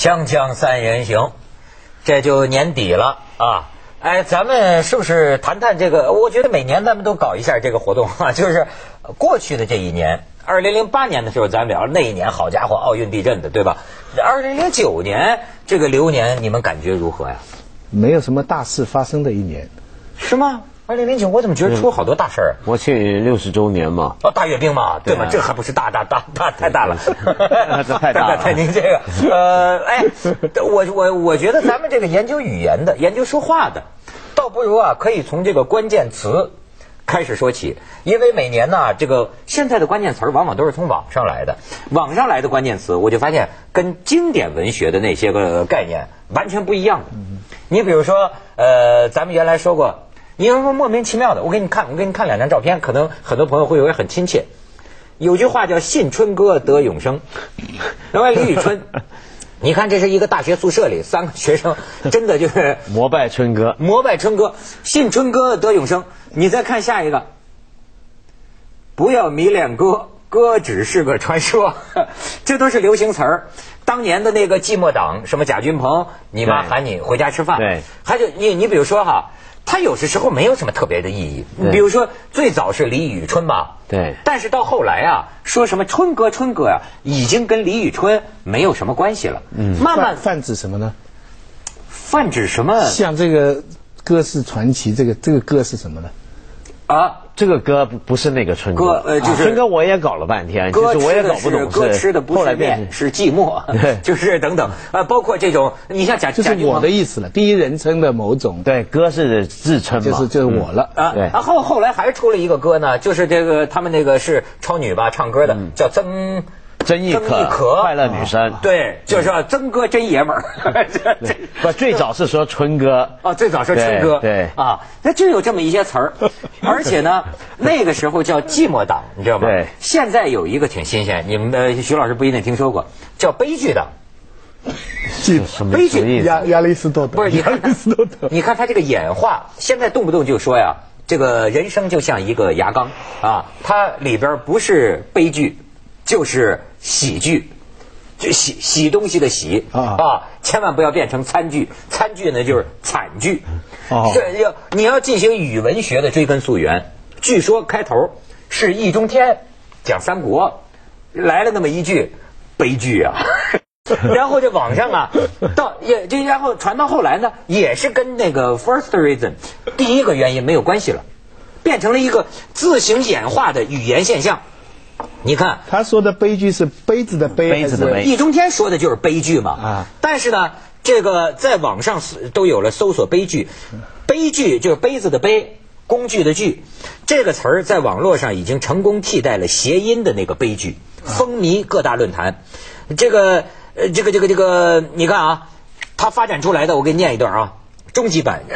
锵锵三人行，这就年底了啊！哎，咱们是不是谈谈这个？我觉得每年咱们都搞一下这个活动啊，就是过去的这一年，2008年的时候咱们聊那一年，好家伙，奥运地震的，对吧？2009年这个流年，你们感觉如何呀？ 没有什么大事发生的一年， 是吗？2009我怎么觉得出好多大事儿？ 国庆60周年嘛， 哦，大阅兵嘛，对吗？这还不是大太大了， 这太大了。 太您这个，哎，我觉得咱们这个研究语言的、研究说话的，倒不如啊，可以从这个关键词开始说起，因为每年呢，这个现在的关键词往往都是从网上来的，网上来的关键词，我就发现跟经典文学的那些个概念完全不一样的。你比如说，咱们原来说过。你要说莫名其妙的，我给你看两张照片，可能很多朋友会以为很亲切。有句话叫"信春歌得永生"，另外李宇春，你看这是一个大学宿舍里3个学生，真的就是膜拜春歌， 信春歌得永生。你再看下一个，不要迷恋歌，歌只是个传说，这都是流行词儿。当年的那个寂寞党，什么贾君鹏，你妈喊你回家吃饭， 对， 还有你比如说哈。它有些时候没有什么特别的意义，比如说最早是李宇春吧， 对， 但是到后来啊，说什么春歌啊，已经跟李宇春没有什么关系了。慢慢泛指什么呢？ 泛指什么？ 像这个歌是传奇，这个歌是什么呢？ 啊，这个歌不是那个春歌， 就是春歌我也搞了半天，其实我也搞不懂。 歌吃的不是面，是寂寞，就是等等包括这种，你像就是我的意思了，第一人称的某种。 对，歌是自称嘛， 就是我了啊。对，然后后来还出了一个歌呢，就是这个他们那个是超女吧唱歌的，叫曾轶可快乐女生， 对，就是说曾哥真爷们儿。 不，最早是说春歌啊，最早说春歌， 对啊，那就有这么一些词儿，而且呢，那个时候叫寂寞党，你知道吗？ 对， 现在有一个挺新鲜，你们徐老师不一定听说过，叫悲剧党。 悲剧亚里士多德不是？你看他这个演化，现在动不动就说呀，这个人生就像一个牙缸啊，它里边不是悲剧。就是喜剧，就洗东西的洗啊，千万不要变成餐具呢就是惨剧。你要进行语文学的追根溯源。据说开头是易中天讲三国，来了那么一句悲剧啊，然后这网上啊，然后传到后来呢，也是跟那个 first reason 第一个原因没有关系了，变成了一个自行演化的语言现象。你看他说的悲剧是杯子的杯， 易中天说的就是悲剧嘛啊。但是呢，这个在网上都有了搜索悲剧，悲剧就是杯子的杯，工具的具，这个词儿在网络上已经成功替代了谐音的那个悲剧，风靡各大论坛。这个，你看啊，它发展出来的，我给你念一段啊，终极版。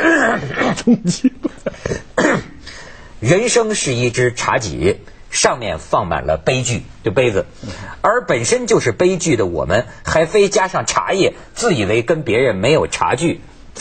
人生是一只茶几。上面放满了悲剧，就杯子，而本身就是悲剧的我们，还非加上茶叶，自以为跟别人没有差距，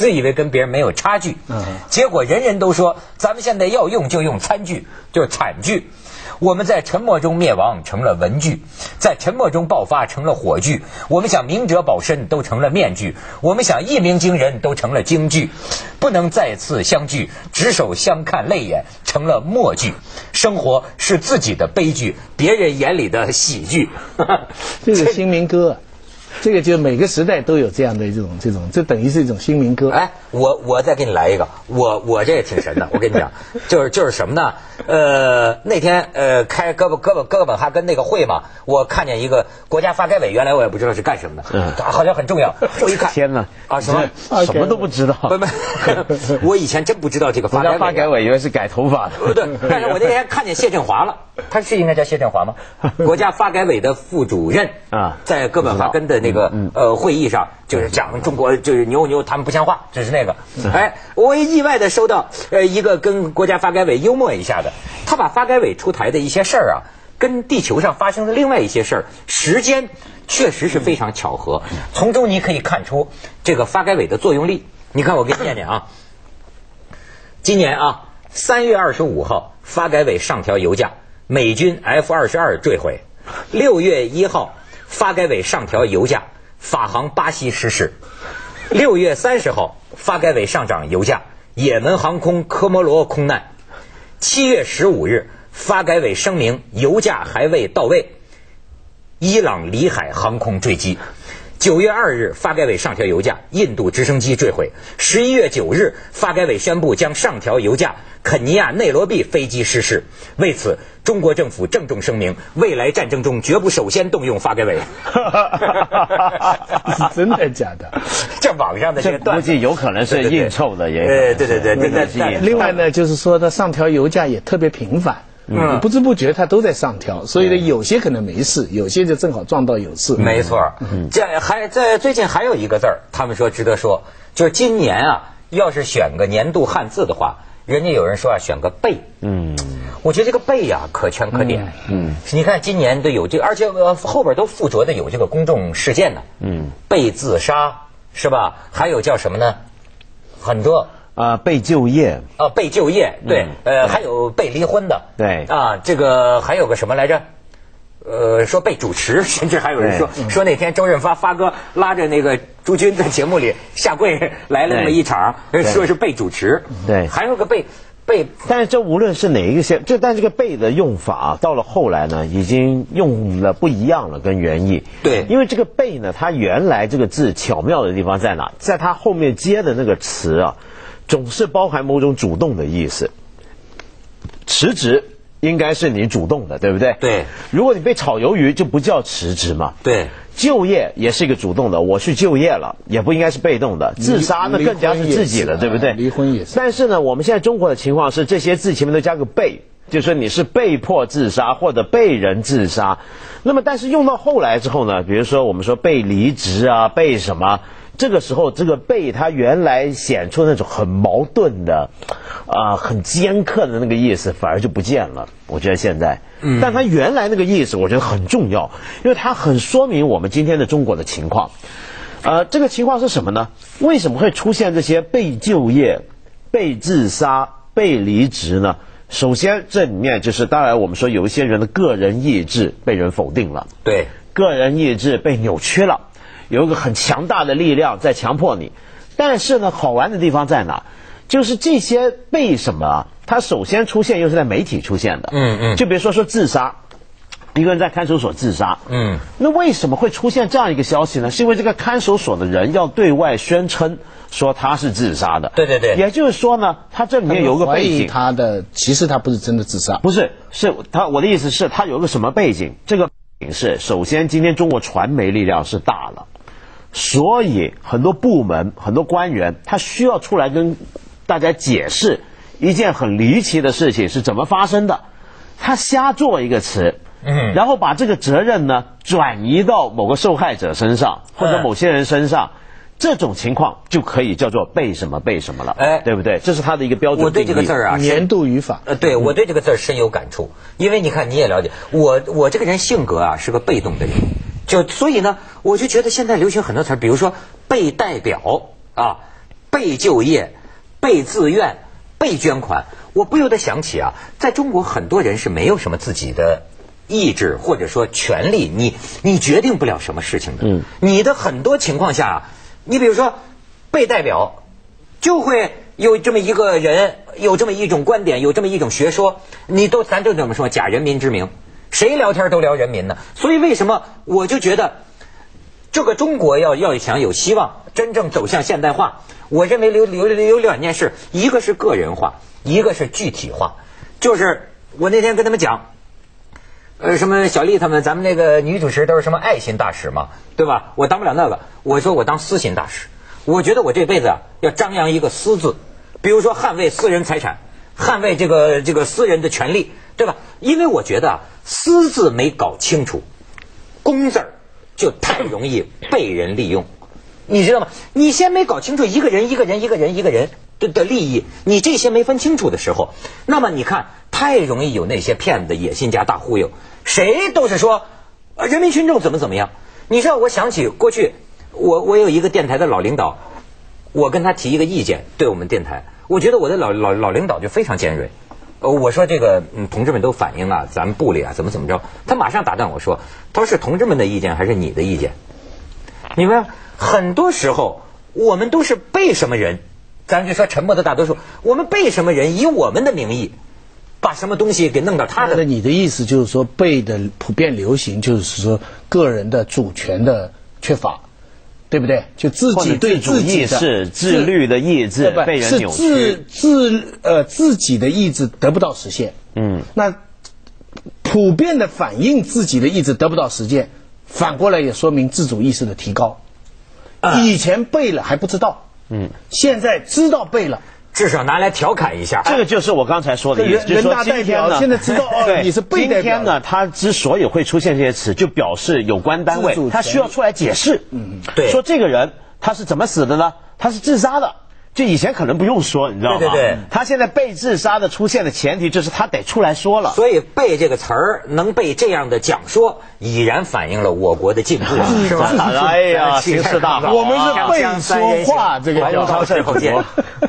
结果人人都说咱们现在要用就用餐具，就是惨剧。我们在沉默中灭亡成了文具，在沉默中爆发成了火炬，我们想明哲保身都成了面具，我们想一鸣惊人都成了京剧，不能再次相聚，执手相看泪眼成了默剧。生活是自己的悲剧，别人眼里的喜剧。 这个新民歌，这个就每个时代都有这样的这种，这等于是一种新民歌。 哎，我再给你来一个，我这也挺神的，我跟你讲，就是什么呢？那天开哥本哈根那个会嘛，我看见一个国家发改委，原来我也不知道是干什么的，好像很重要。我一看， 天哪啊什么都不知道。 不，我以前真不知道这个国家发改委以为是改头发的。 对，但是我那天看见谢振华了，他是应该叫谢振华吗？国家发改委的副主任啊，在哥本哈根的那个会议上，就是讲中国就是牛，他们不像话，就是那个。哎，我意外的收到一个跟国家发改委幽默一下的。他把发改委出台的一些事儿啊，跟地球上发生的另外一些事儿，时间确实是非常巧合。从中你可以看出这个发改委的作用力。你看，我给你念念啊，今年啊3月25号，发改委上调油价，美军 F-22坠毁；6月1号，发改委上调油价， 法航巴西失事。6月30号，发改委上涨油价，也门航空科摩罗空难。7月15日，发改委声明油价还未到位。伊朗里海航空坠机。9月2日，发改委上调油价，印度直升机坠毁。11月9日，发改委宣布将上调油价，肯尼亚内罗毕飞机失事。为此，中国政府郑重声明，未来战争中绝不首先动用发改委。 是真的假的？ 这网上的这个段子估计有可能是硬凑的，也对。 另外呢，就是说它上调油价也特别频繁。不知不觉它都在上调，所以呢，有些可能没事，有些就正好撞到有事。 没错，在最近还有一个字儿，他们说值得说，就是今年啊，要是选个年度汉字的话，人家有人说啊，选个贝。我觉得这个贝呀，可圈可点。你看今年都有这个，而且后边都附着的有这个公众事件呢。被自杀是吧？还有叫什么呢？很多。 被就业被就业，对，还有被离婚的， 对啊，这个还有个什么来着？说被主持，甚至还有人说那天周润发哥拉着那个朱军在节目里下跪来了那么一场，说是被主持， 对， 还有个被。 但是这无论是哪一个但这个被的用法到了后来呢，已经用了不一样了，跟原意。 对， 因为这个被呢，它原来这个字巧妙的地方在哪？在它后面接的那个词啊，总是包含某种主动的意思。辞职应该是你主动的，对不对？ 对。 如果你被炒鱿鱼，就不叫辞职嘛。 对。 就业也是一个主动的，我去就业了，也不应该是被动的。自杀那更加是自己的，对不对？ 离婚也是。 但是呢，我们现在中国的情况是，这些字前面都加个被，就是说你是被迫自杀或者被人自杀。那么，但是用到后来之后呢，比如说我们说被离职啊，被什么，这个时候这个被它原来显出那种很矛盾的很尖刻的那个意思反而就不见了，我觉得现在但它原来那个意思我觉得很重要，因为它很说明我们今天的中国的情况。这个情况是什么呢？为什么会出现这些被就业、被自杀、被离职呢？首先这里面就是当然我们说有一些人的个人意志被人否定了， 对， 个人意志被扭曲了，有一个很强大的力量在强迫你。但是呢，好玩的地方在哪？就是这些被什么它首先出现又是在媒体出现的。就比如说自杀，一个人在看守所自杀。那为什么会出现这样一个消息呢？是因为这个看守所的人要对外宣称说他是自杀的。 对。 也就是说呢，他这里面有个背景， 他的其实他不是真的自杀， 不是，是他，我的意思是他有个什么背景？这个背景是首先今天中国传媒力量是大了，所以很多部门很多官员他需要出来跟大家解释一件很离奇的事情是怎么发生的，他瞎做一个词，然后把这个责任呢转移到某个受害者身上或者某些人身上，这种情况就可以叫做被什么了，对不对？这是他的一个标准定义。 我对这个字啊， 年度语法。 对，我对这个字深有感触，因为你看你也了解我这个人性格啊是个被动的人，所以呢，我就觉得现在流行很多词，比如说被代表啊，被就业。被自愿、被捐款，我不由得想起啊，在中国很多人是没有什么自己的意志或者说权利，你决定不了什么事情的。你的很多情况下，你比如说被代表，就会有这么一个人，有这么一种观点，有这么一种学说，咱就这么说，假人民之名，谁聊天都聊人民呢？所以为什么我就觉得这个中国要想有希望真正走向现代化，我认为有两件事，一个是个人化，一个是具体化。就是我那天跟他们讲，什么小丽他们，咱们那个女主持都是什么爱心大使嘛，对吧？我当不了那个，我说我当私心大使。我觉得我这辈子啊要张扬一个私字，比如说捍卫私人财产，捍卫这个私人的权利，对吧？因为我觉得啊，私字没搞清楚，公字就太容易被人利用。你知道吗？你先没搞清楚一个人的利益，你这些没分清楚的时候，那么你看太容易有那些骗子、野心家大忽悠，谁都是说人民群众怎么样。你知道，我想起过去我有一个电台的老领导，我跟他提一个意见，对我们电台，我觉得我的老领导就非常尖锐。我说这个同志们都反映啊，咱们部里啊怎么着，他马上打断我说，他说是同志们的意见还是你的意见？ 你们很多时候我们都是被什么人，咱就说沉默的大多数，我们被什么人以我们的名义把什么东西给弄到他的。 那你的意思就是说，被的普遍流行就是说个人的主权的缺乏，对不对？就自己对自己的自律的意志被人扭曲， 自己的意志得不到实现。那普遍的反映自己的意志得不到实现，反过来也说明自主意识的提高。以前背了还不知道，现在知道背了。 至少拿来调侃一下， 这个就是我刚才说的意思。 人大代表现在知道你是被代表。 今天呢，他之所以会出现这些词，就表示有关单位他需要出来解释。 对， 说这个人他是怎么死的呢？他是自杀的。就以前可能不用说，你知道吗？ 对， 他现在被自杀的出现的前提就是他得出来说了。 所以背这个词儿能被这样的讲说，已然反映了我国的进步，是吧？ 哎呀，形势大好， 我们是背说话，这个叫超世后见。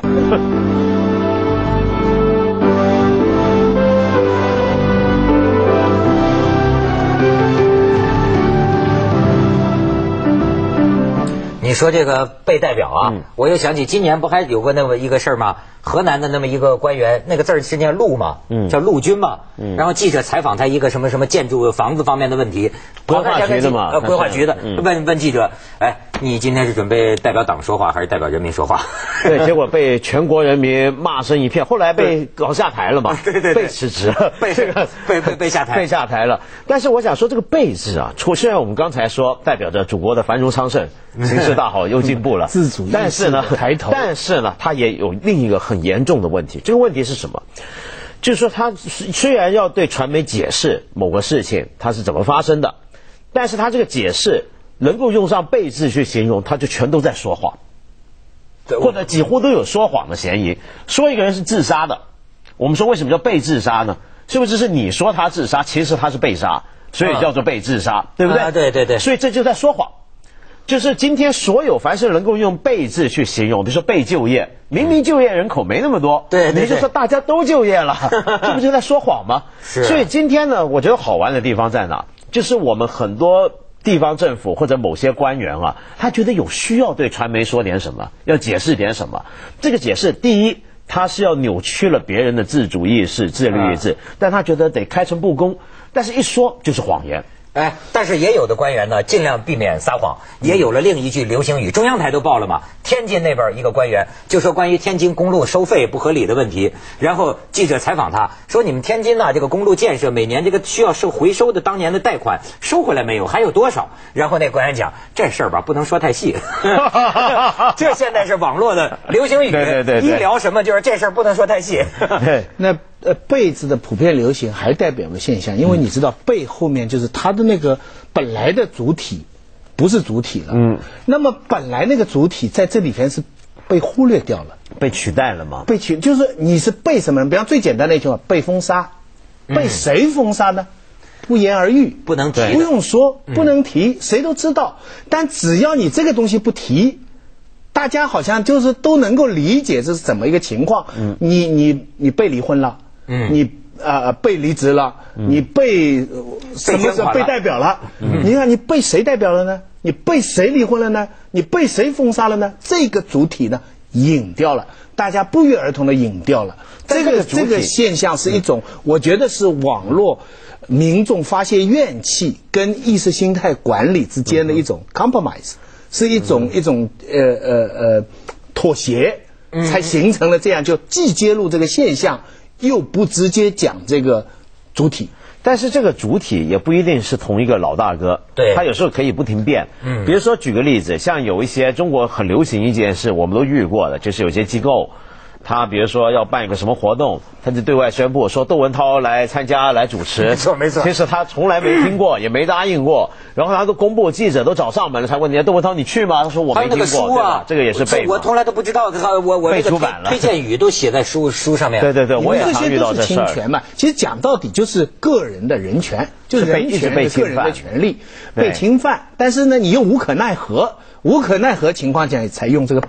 你说这个被代表啊，我又想起今年不还有过那么一个事儿吗？河南的那么一个官员，那个字是念陆嘛，叫陆军嘛。然后记者采访他一个什么建筑房子方面的问题， 规划局的嘛， 规划局的，问记者，哎，你今天是准备代表党说话还是代表人民说话？ 对，结果被全国人民骂声一片，后来被搞下台了嘛， 对， 被辞职， 被下台， 被下台了。但是我想说，这个被字啊，虽然我们刚才说代表着祖国的繁荣昌盛，形势大好，又进步了， 自主意识的抬头， 但是呢，它也有另一个很严重的问题。这个问题是什么？就是说，他虽然要对传媒解释某个事情它是怎么发生的，但是他这个解释能够用上被字去形容，他就全都在说谎，或者几乎都有说谎的嫌疑。说一个人是自杀的，我们说为什么叫被自杀呢？是不是是你说他自杀，其实他是被杀，所以叫做被自杀，对不对？ 对， 所以这就在说谎。就是今天所有凡是能够用被字去形容，比如说被就业，明明就业人口没那么多， 对， 你就说大家都就业了，这不就在说谎吗？ 是。 所以今天呢，我觉得好玩的地方在哪？就是我们很多地方政府或者某些官员啊，他觉得有需要对传媒说点什么，要解释点什么。这个解释，第一，他是要扭曲了别人的自主意识、自律意志，但他觉得得开诚布公，但是一说就是谎言。 哎，但是也有的官员呢，尽量避免撒谎，也有了另一句流行语，中央台都报了嘛。天津那边一个官员就说关于天津公路收费不合理的问题，然后记者采访他说：“你们天津呢，这个公路建设每年这个需要回收的当年的贷款收回来没有？还有多少？”然后那官员讲这事儿吧，不能说太细。这现在是网络的流行语， 对， 一聊什么就是这事儿不能说太细。 对，那被字的普遍流行还代表个现象，因为你知道被后面就是它的那个本来的主体不是主体了，那么本来那个主体在这里边是被忽略掉了， 被取代了吗？ 就是你是被什么？比方最简单的一句话，被封杀，被谁封杀呢？不言而喻， 不能提， 不用说，不能提，谁都知道。但只要你这个东西不提，大家好像就是都能够理解这是怎么一个情况。你被离婚了，你被离职了，你被什么时候被代表了？你看你被谁代表了呢？你被谁离婚了呢？你被谁封杀了呢？这个主体呢隐掉了，大家不约而同的隐掉了。这个现象是一种，我觉得是网络民众发泄怨气跟意识形态管理之间的一种 compromise， 是一种妥协，才形成了这样，就既揭露这个现象，又不直接讲这个主体。 但是这个主体也不一定是同一个老大哥， 对， 他有时候可以不停变。比如说举个例子，像有一些中国很流行一件事，我们都遇过的，就是有些机构，他比如说要办一个什么活动，他就对外宣布说窦文涛来参加来主持， 没错。 其实他从来没听过，也没答应过，然后他都公布，记者都找上门了，才问你窦文涛你去吗？他说我没听过， 书啊， 这个也是被我从来都不知道，我被出版了， 推荐语都写在书上面。 对，我也常遇到这事儿。 侵权嘛，其实讲到底就是个人的人权，就是人权被个人的权利被侵犯，但是呢，你又无可奈何情况下才用这个被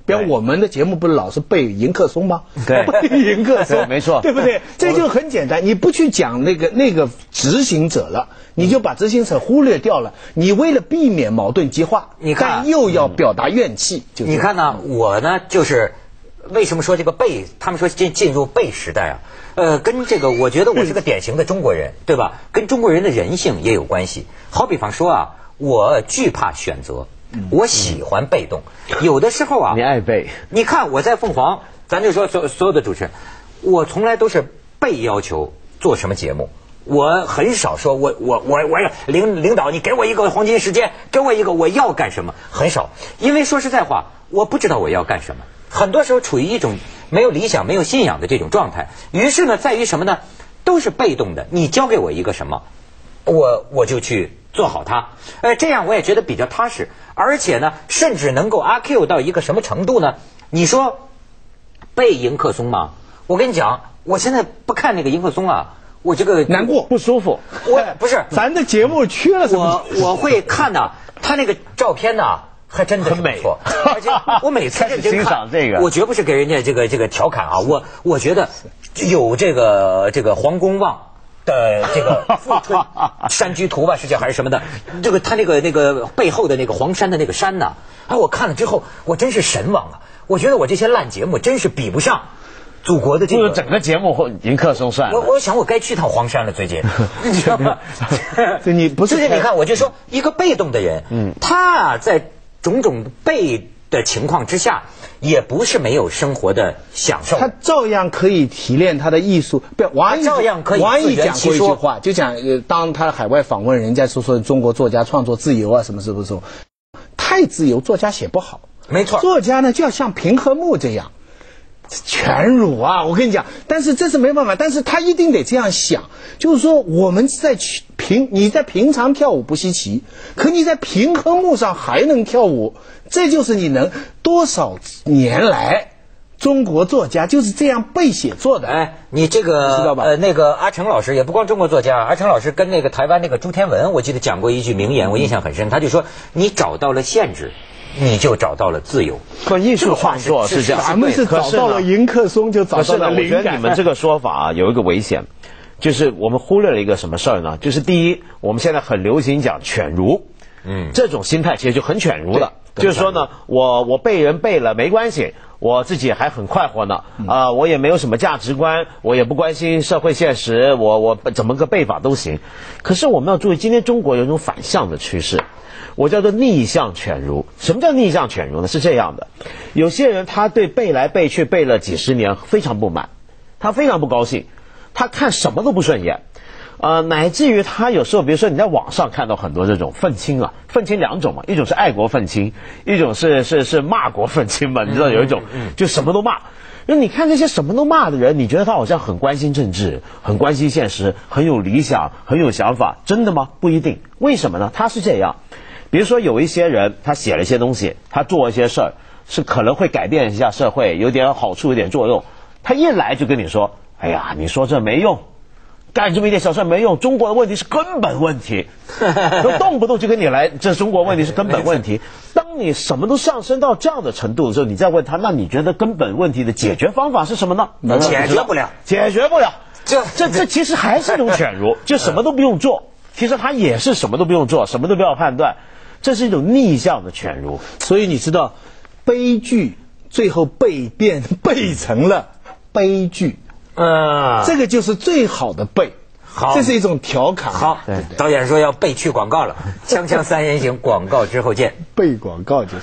比如我们的节目不是老是背迎客松吗？ 对， 背迎客松， 没错， 对不对？这就很简单，你不去讲那个执行者了，你就把执行者忽略掉了。你为了避免矛盾激化， 你看但又要表达怨气， 你看呢？我呢就是为什么说这个背？他们说进入背时代啊，跟这个我觉得我是个典型的中国人，对吧？跟中国人的人性也有关系。好比方说啊，我惧怕选择。我喜欢被动，有的时候啊， 你爱背。你看我在凤凰，咱就说所有的主持人，我从来都是被要求做什么节目，我很少说我领导你给我一个黄金时间，给我一个我要干什么，很少，因为说实在话，我不知道我要干什么，很多时候处于一种没有理想、没有信仰的这种状态。于是呢，在于什么呢？都是被动的，你交给我一个什么，我就去做好它，这样我也觉得比较踏实，而且呢，甚至能够阿 Q 到一个什么程度呢？你说背迎客松吗？我跟你讲，我现在不看那个迎客松啊，我这个难过不舒服。 我不是咱的节目缺了什么？ 我会看的，他那个照片呢，还真的很美，而且我每次认真欣赏这个， 我绝不是给人家这个调侃啊，我觉得有这个黄公望的这个富春山居图吧，是叫还是什么的？这个他那个背后的那个黄山的那个山呐，我看了之后，我真是神往啊！我觉得我这些烂节目真是比不上祖国的这个整个节目或迎客松算了。 我想我该去趟黄山了，最近，你知道吗？ 这你不是？ 最近你看，我就说一个被动的人，他在种种被的情况之下，也不是没有生活的享受， 他照样可以提炼他的艺术。不，王毅照样可以王毅讲过一句说话，就讲当他海外访问，人家说中国作家创作自由啊，什么是不是？太自由，作家写不好。 没错， 作家呢就要像平和木这样。全辱啊！我跟你讲，但是这是没办法，但是他一定得这样想，就是说我们你在平常跳舞不稀奇，可你在平和木上还能跳舞，这就是你能多少年来中国作家就是这样背写作的。 哎，你这个知道吧？ 那个阿成老师也不光中国作家，阿成老师跟那个台湾那个朱天文，我记得讲过一句名言，我印象很深，他就说你找到了限制，你就找到了自由。 艺术创作是这样， 咱们是找到了迎客松，就找到了灵感。 我觉得你们这个说法啊，有一个危险，就是我们忽略了一个什么事儿呢？就是第一，我们现在很流行讲犬儒，这种心态其实就很犬儒了。就是说呢，我被人背了没关系，我自己还很快活呢，我也没有什么价值观，我也不关心社会现实，我怎么个背法都行。可是我们要注意，今天中国有一种反向的趋势。我叫做逆向犬儒。什么叫逆向犬儒呢？是这样的，有些人他对背来背去背了几十年非常不满，他非常不高兴，他看什么都不顺眼，乃至于他有时候，比如说你在网上看到很多这种愤青啊，愤青两种嘛，一种是爱国愤青，一种是骂国愤青嘛，你知道有一种就什么都骂。那你看这些什么都骂的人，你觉得他好像很关心政治，很关心现实，很有理想，很有想法，真的吗？不一定。为什么呢？他是这样。比如说有一些人他写了一些东西，他做一些事儿是可能会改变一下社会，有点好处有点作用，他一来就跟你说，哎呀你说这没用，干这么一点小事没用，中国的问题是根本问题，动不动就跟你来这中国问题是根本问题。当你什么都上升到这样的程度的时候，你再问他，那你觉得根本问题的解决方法是什么呢？ 解决不了， 这其实还是一种犬儒，就什么都不用做，其实他也是什么都不用做，什么都不要判断，这是一种逆向的犬儒。 所以你知道悲剧最后背成了悲剧，这个就是最好的背。好，这是一种调侃。 好，导演说要背去广告了，锵锵三人行，广告之后见。 背广告就是。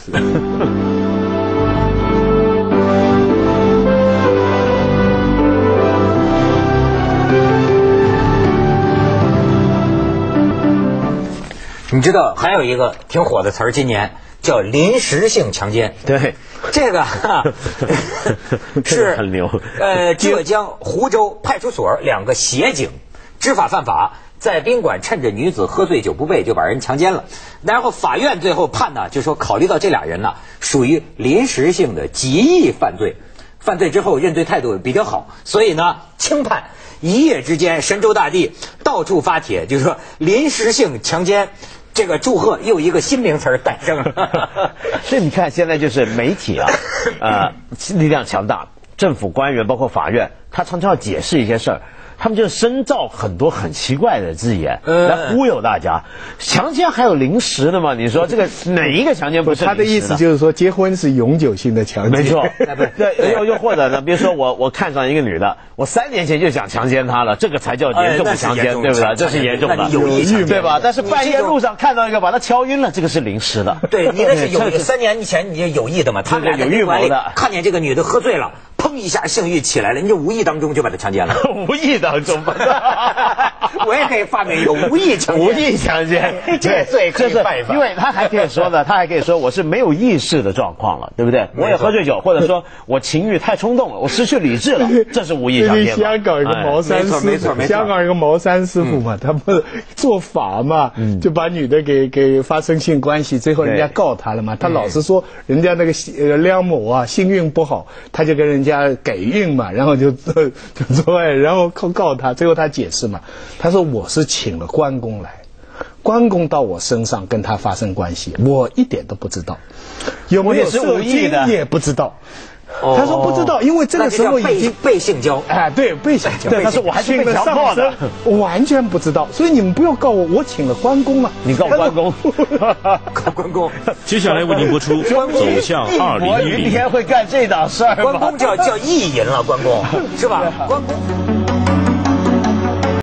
你知道还有一个挺火的词儿，今年叫临时性强奸。 对， 这个是很牛。 浙江湖州派出所两个协警知法犯法，在宾馆趁着女子喝醉酒不备就把人强奸了。然后法院最后判呢，就说考虑到这俩人呢属于临时性的极易犯罪，犯罪之后认罪态度比较好，所以呢轻判。一夜之间神州大地到处发帖，就是说临时性强奸这个祝贺又一个新名词诞生。 所以你看，现在就是媒体啊，力量强大，政府官员包括法院，他常常要解释一些事儿。他们就深造很多很奇怪的字眼来忽悠大家。强奸还有临时的吗？你说这个哪一个强奸不是临时的？ 他的意思就是说，结婚是永久性的强奸。 没错，对，又或者呢，比如说我看上一个女的，我3年前就想强奸她了，这个才叫严重的强奸，对不对？这是严重的， 有意强奸， 对吧？但是半夜路上看到一个把她敲晕了，这个是临时的。 对，你那是3年前你有意的嘛？他们俩有预谋的， 看见这个女的喝醉了，砰一下性欲起来了，你就无意当中就把她强奸了。 无意当中。 我也可以发明一个无意强奸， 无意强奸， 这最可以办法。 因为他还可以说呢，他还可以说我是没有意识的状况了，对不对？我也喝醉酒，或者说我情欲太冲动了，我失去理智了，这是无意强奸。 香港一个茅山师傅，香港一个茅山师傅嘛，他不做法嘛，就把女的给发生性关系，最后人家告他了嘛，他老是说人家那个梁某啊性运不好，他就跟人家给运嘛，然后就做爱，然后告他，最后他解释嘛，他说我是请了关公来，关公到我身上跟他发生关系，我一点都不知道，有没有射精也不知道。他说不知道，因为这个时候已经被性交， 哎，对，被性交。 对，他说我还是被强迫的， 完全不知道。所以你们不要告我，我请了关公啊， 你告关公， 告关公。 接下来为您播出《走向2010》。 明天会干这档事儿吗？ 关公叫意淫了，关公是吧？关公。